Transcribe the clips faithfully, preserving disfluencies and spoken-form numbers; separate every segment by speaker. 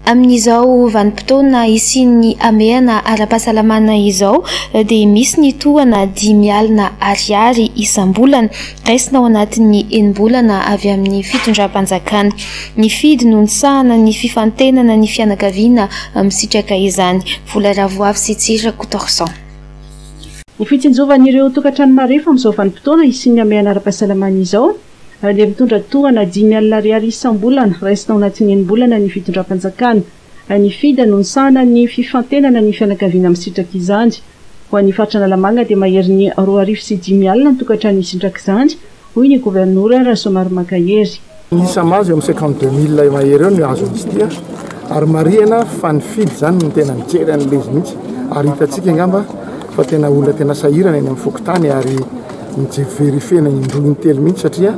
Speaker 1: Amin'izao vanim-potoana isian'ny ameana ara-pahasalamana izao dia misy ny tohana dimy alina ariary isam-bolana raisina ao anatin'ny enim-bolana avy amin'ny fitondram-panjakana. Ny fidy no nisahana ny fifantenana ny fianakaviana misitraka izany. Vola Ravoavy sy Tsira Kotorsan.
Speaker 2: Ny fitsinjovan'ireo tokantrano marefa amin'izao vanim-potoana isian'ny ameana ara-pahasalamana izao dia mitondra tohana dimy alina ariary isam-bolana raisina ao anatin'ny enim-bolana ny fitondram-panjakana. Ny fidy no nisahana ny fifantenana ny fianakaviana misitraka izany. Ho an'ny faritra Analamanga dia mahery ny roa arivo sy dimy alina ny tokantrano misitraka izany, hoy ny gouvernoura Rasomary Makahery.
Speaker 3: Isa mazo amin'ny cinquante-deux mille mahery eo ny azo izy ity, ary marihana fa ny fidy izany no tena mijery an'ilay izy mihitsy. Ary hitantsika angamba fa tena olona tena sahirana eny amin'ny fokotany ary mijery-verifena indroy intelo mihitsy satria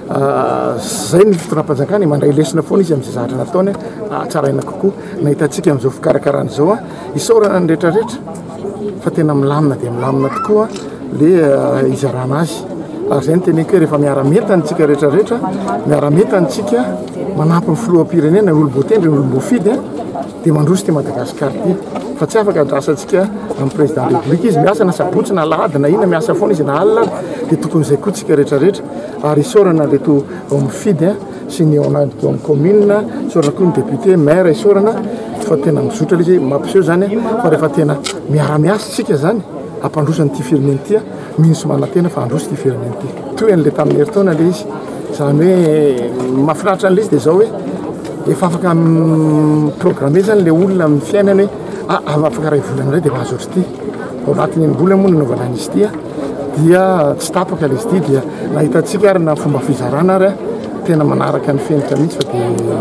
Speaker 3: zay ny fitondram-panjakana mandray lesona foana izy amin'izay zavatra nataony tsaraina kokoa. Na hitantsika amin'izao fikarakarana izao isaorana ny rehetrarehetra fa tena milamina dia milamina tokoa le izarana azy. Ary izay ny teneniko hoe rehefa miara-metana tsika rehetrarehetra, miara-metana tsika manampy ny filoham-pirenena ny olom-boatendry ny olom-boafidy dia mandroso ty Madagasikara ty. Fa tsy afaka andrasantsika amin'ny président de la République izy miasa na sabotsy na alahady na ina miasa foana izy na alina dia tokony izay koa tsika rehetrarehetra. Ary isaorana leto mifidy sy ny ao anaty commune, isaorana koa ny député maire isaorana fa tena mizotra izy mampiseho zany fa rehefa tena miara-miasa tsika zany ampandrosany ty firenena ty mihinso manantena fa androso ty firenena ty. Toy an'le tamin'ny herintaona le izy zany hoe mahafinaritra an'le izy dia zao hoe efa afaka programme zany le olona amin'ny fiainany hoe ah afaka ray volana ray dia mahazo ohatry ty. Ao anatin'ny enim-bolana moa nanaovana izy ty dia tsy tapaka le izy ty dia nahitantsika ary na fomba fizarana ary tena manaraka ny fenitra mihitsy fa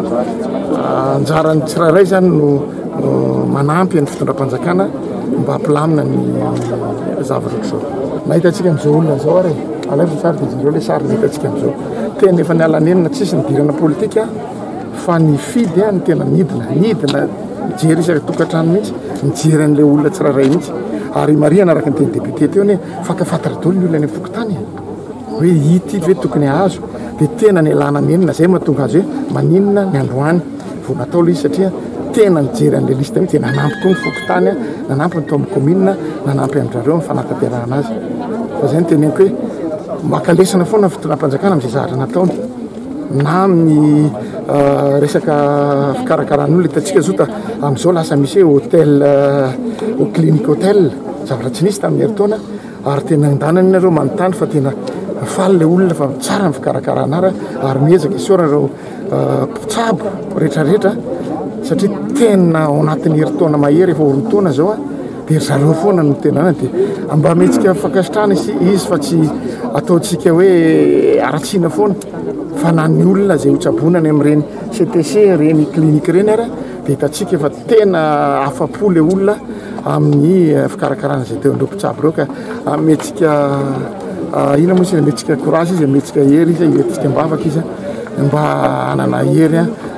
Speaker 3: dia anjarany tsirairay zany no manampy ny fitondram-panjakana mba hampilamina ny zavatra ohatr'izao. Nahitantsika amin'izao olona zao ary alaivo tsara dia jireo le sary nahitantsika amin'izao tena efa nialanenina tsisy nidirana politika fa ny fidy ny tena nidina nidina mijery isaka tokantrano mihitsy mijery an'ilay olona tsirairay mihitsy. Ary marihana araka ny teny député teo hoe fakafantatra daholo ny olona any fokotany hoe ity hoe tokony azo dia tena ny alana menina zay mahatonga azy hoe maninona ny androany vao natao le izy satria tena nijery an'ilay lista mihitsy dia nanampy koa ny fokotany, nanampy ny tao amin'ny commune, nanampy amin'izareo amin'ny fanatanterahana azy. Fa izay ny teneniko hoe makalesana foana fitondram-panjakana amin'izay zavatra nataony na amin'ny resaka fikarakaran'olona. Hitantsika zota amin'izao lasa misy hoe hôtel clinique hôtel zavatra tsy nisy tamin'ny herintaona ary tena andanany nareo manontany fa tena faly le olona fa tsara ny fikarakarana ary ary miezaka isaorana reo mpitsabo rehetrarehetra satria tena ao anatin'ny herintaona mahery efa roa taona zao dia zareo foana no tenana dia mba mihetsika fankasitrana izy fa tsy ataontsika hoe aratsiana foana fa na ny olona zay hotsabonany amin'ireny C T C reny clinique reny ary dia hitantsika efa tena afa-po le olona amin'ny fikarakarana zay teo andreo mpitsabo reo ka mihetsika ina moa izy mihetsika courage izy mihetsika hery izy mihetsika mbavaka izy mba anana hery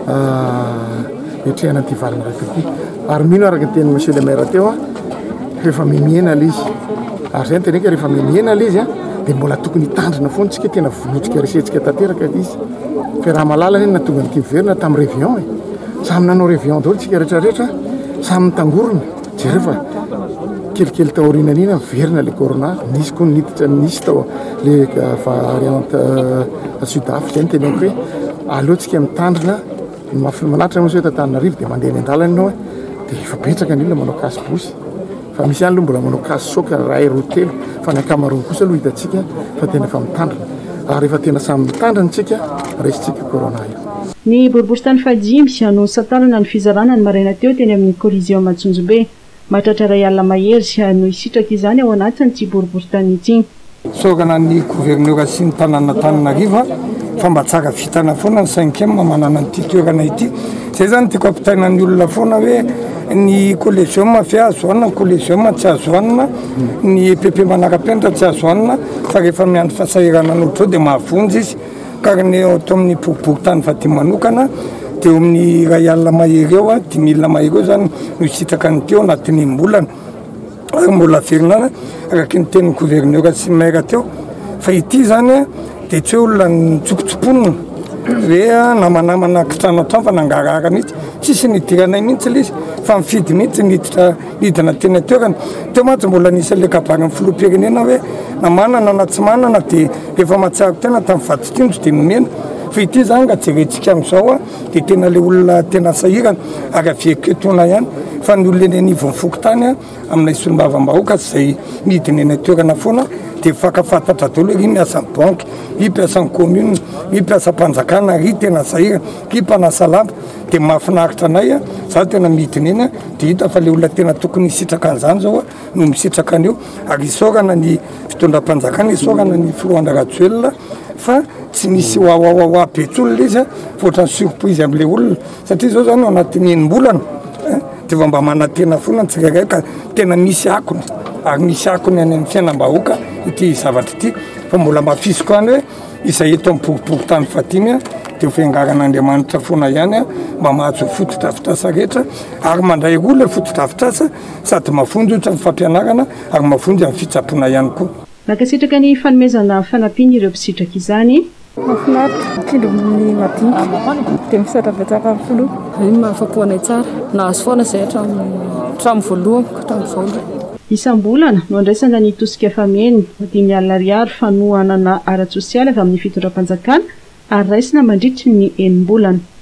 Speaker 3: hiatrehana ty valina raika ty. Ary mino araka teny monsieur le maire teo rehefa mimiena le izy ary zay ny teneka rehefa mimiena le izy dia mbola tokony hitandrina foana tsika tena vonotsika resetsika tanteraka izy fa raha malala ny natonga nyty miverina tamin'ny révion samy nanao révion daholo tsika rehetrarehetra samy mitangorona jereo fa kelikely taorinan'ina miverina le corona nisy koa niditra nisy tao le variante sud-afrique. Zay ny teneniko hoe aleotsika mitandrina manatra moa hoe Tananarivo dia mandeha ny an-dalana ianao dia efa betsaka ny olona manao kasy bosy fa misy ihany aloha mbola manao kasy soka ray roa telo fa ny ankamaroany kosa aloha hitantsika fa tena efa mitandrina ary efa tena samy mitandrina tsika raisitsika corona io.
Speaker 2: Ny boribory-tany fahadimy sy anonsa-tanana ny fizarana ny maraina teo teny amin'ny Coliseum Matsunjombe mahatratra ray alina mahery no isitraka izany ao anatiny ty boribory-tany ity.
Speaker 4: Sokana ny gouverneur sy ny tanàna Antananarivo fa mba tsara vitana foana ny cinquième manana n'ity toerana ity. Zay zany tiako ampitaina ny olona foana hoe ny collégium fe azo anina, collégium tsy azo anina, ny E P P manara-penitra tsy azo anina fa rehefa miandry fasahirana n'olotro dia mahavonjy izy. Ka ny ato amin'ny boribory-tany fahadimy manokana dia eo amin'ny ray alina mahery eo dimy milina mahery eo zany no isitraka ny teo anatin'ny enim-bolana ary mbola averinana araky ny tenin'ny gouverneur sy maire teo fa ity zany dia tsy hoe olona nitsopotsoponina hoe namanamana kitrano trano fa nangarara mihitsy tsisy nidiranay mihitsy le izy fa mifidy mihitsy niditra nidina tena toerana teo matsy mbola nisy le kabary amin'ny filoham-pirenena hoe namanana na tsy manana dia efa mahatsiariko tena tamin'ny vatitindro dia nomena fa ity zany ka jerentsika amin'izao a dia tena le olona tena sahirana ary aveketona ihany fa ny olona eny anivon'ny fokotany a aminay solombavam-bahoaka zay midina eny toerana foana dia fakafantatra daholo hoe ry miasa ny banky ry mpiasa ny commune ry mpiasa mpanjakana ry tena sahirana ry mpanasa lamba dia mahafinaritra anay a za tena midina eny a dia hita fa le olona tena tokony hisitraka an'izany zao a no misitraka an'io ary isaorana ny fitondram-panjakana isaorana ny filoana rajoelona fa tsy misy oaoaoaoa bets'olona izy a fotrany surprise amin'le olona satria zao zany anatin'ny enim-bolana dia fa mba manantena foana ny tsirairay ka tena misy akony ary misy akony any amin'ny fiainam-bahoaka ity zavatra ity fa mbola mafisiko any hoe izay eto amin'ny boriboritany fatimy a dia fiangaran'Andriamanitra foana ihany a mba mahazo fotodrafitrasa rehetra ary mandray roa le fotodrafitrasa sady mafonjotra ny fampianarana ary mafonjy amin'ny fitsapoana ihany koa.
Speaker 2: Nakasitraka ny fanomezana fanampiny ireo mpisitraka izany
Speaker 5: mahafinaritra tindro ny madinika dia misatra betsaka amin'ny filoha iny mahafapoanay tsara nahazo foana izay hatramin'ny voalohany ka hatramin'izao.
Speaker 2: Isam-bolana no andraisana ny tosika fameny dimy alina ariary fanohanana ara-tsosialy avy amin'ny fitondram-panjakana ary raisina mandritry ny enim-bolana.